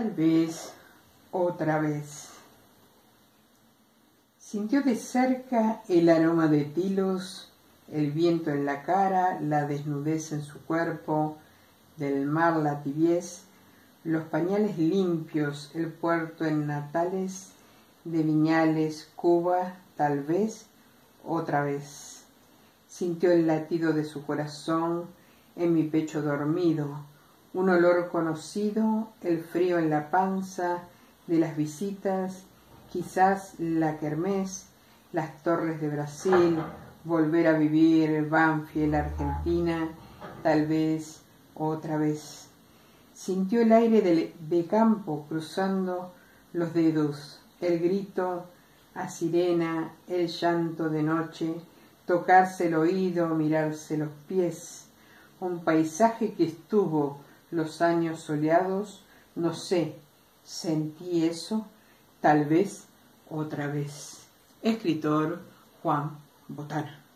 Tal vez otra vez. Sintió de cerca el aroma de tilos, el viento en la cara, la desnudez en su cuerpo, del mar la tibiez, los pañales limpios, el puerto en Natales, de Viñales, Cuba, tal vez otra vez. Sintió el latido de su corazón en mi pecho dormido, un olor conocido, el frío en la panza de las visitas, quizás la kermés, las torres de Brasil, volver a vivir Banfield, Argentina, tal vez otra vez. Sintió el aire de campo cruzando los dedos, el grito a sirena, el llanto de noche, tocarse el oído, mirarse los pies, un paisaje que estuvo los años soleados, no sé, sentí eso, tal vez otra vez. Escritor Juan Botana.